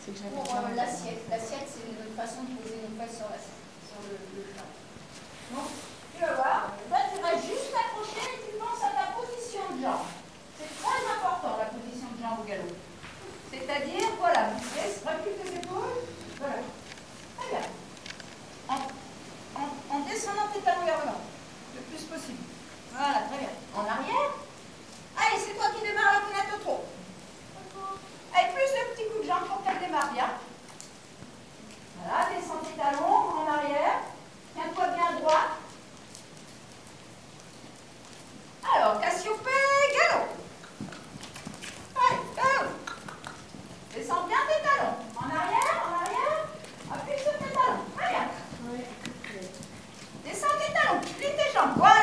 pour l'assiette. L'assiette, c'est une façon de poser nos fesses sur le plat. Donc, tu vas voir, là, tu restes juste accroché et tu penses à ta position de jambe. C'est très important, la position de jambe au galop. C'est-à-dire, voilà, recule tes épaules, voilà. Très bien. En descendant tes talons vers l'avant, le plus possible. Voilà, très bien. En arrière. Allez, c'est toi qui démarres la fenêtre au trot. Allez, plus de petits coups de jambe pour qu'elle démarre bien. Voilà, descends tes talons en arrière. Tiens-toi bien droit. Alors, Cassiopée, galop. Allez, galop. Descends bien tes talons. En arrière. Appuie sur tes talons. Très bien. Descends tes talons, plie tes jambes. Voilà.